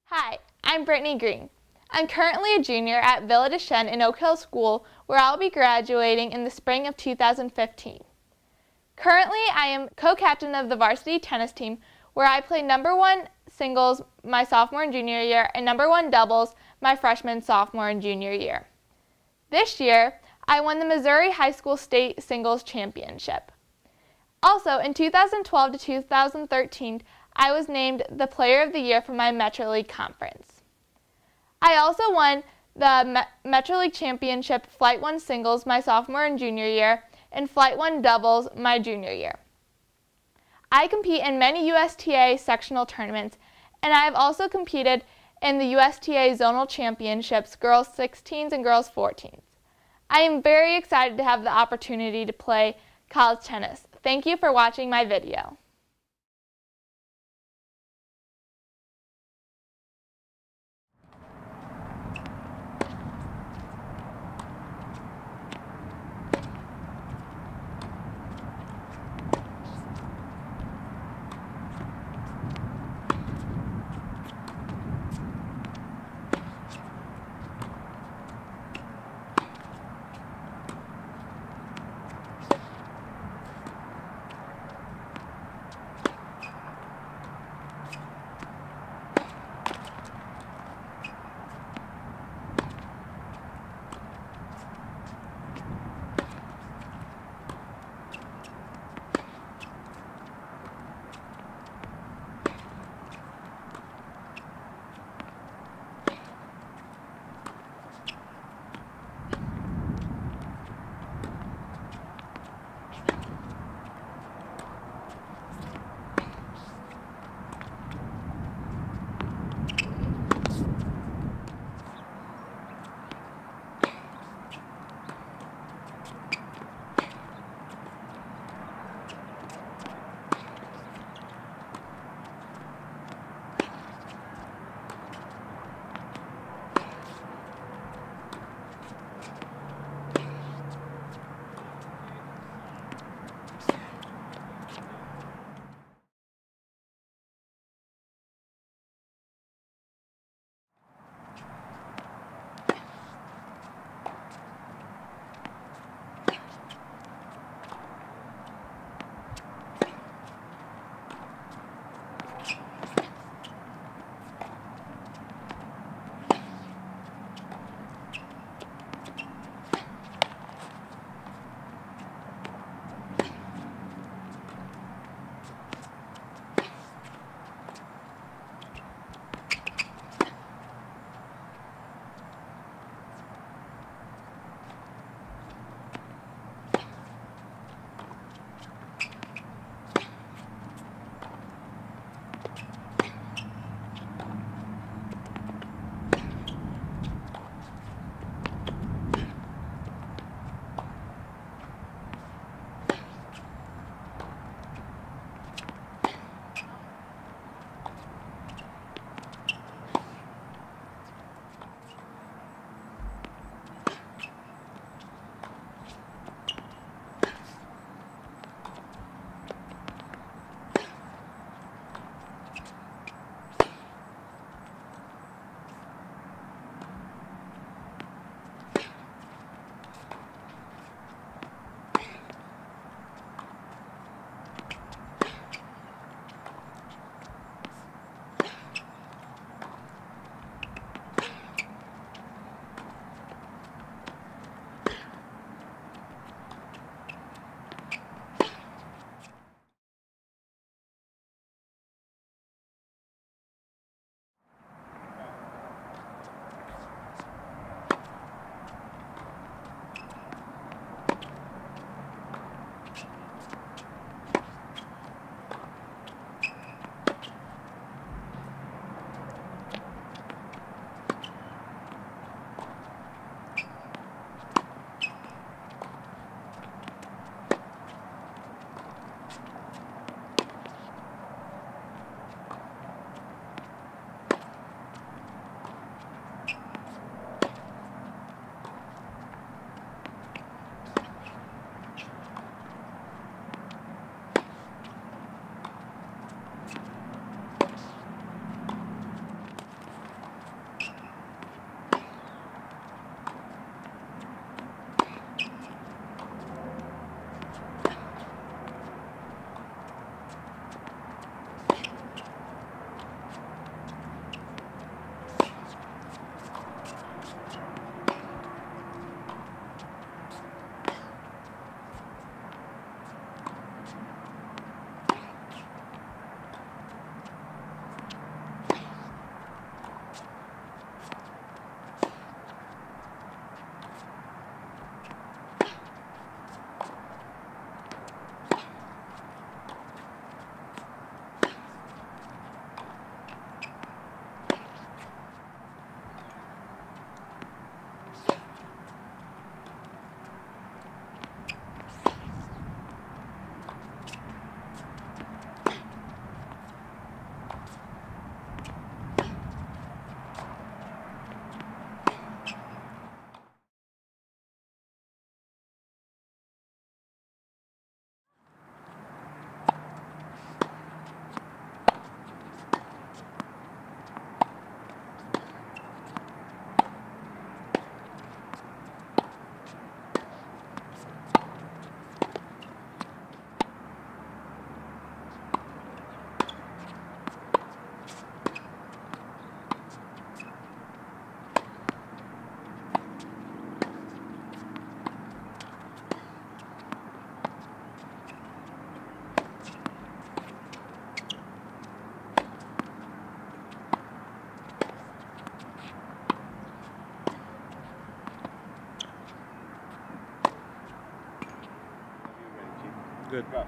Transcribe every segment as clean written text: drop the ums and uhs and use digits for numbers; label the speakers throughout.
Speaker 1: Hi, I'm Brittany Green. I'm currently a junior at Villa de Chêne in Oak Hill School, where I'll be graduating in the spring of 2015. Currently, I am co-captain of the varsity tennis team, where I play #1 singles my sophomore and junior year and #1 doubles my freshman, sophomore, and junior year. This year, I won the Missouri High School State Singles Championship. Also, in 2012 to 2013, I was named the Player of the Year for my Metro League conference. I also won the Metro League Championship Flight 1 singles my sophomore and junior year and Flight 1 doubles my junior year. I compete in many USTA sectional tournaments, and I have also competed in the USTA Zonal Championships Girls 16s and Girls 14s. I am very excited to have the opportunity to play college tennis. Thank you for watching my video.
Speaker 2: Good. Go.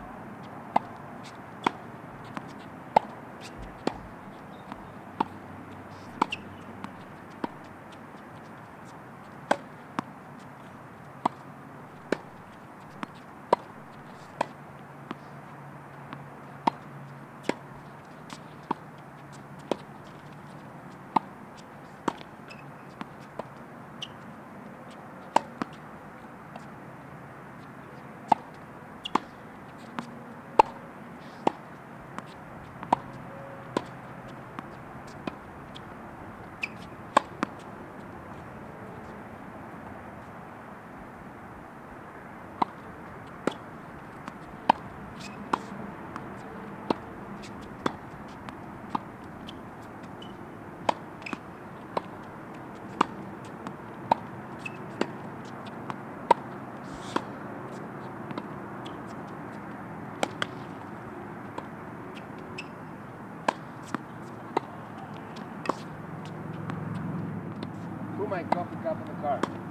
Speaker 2: Who might coffee cup in the car?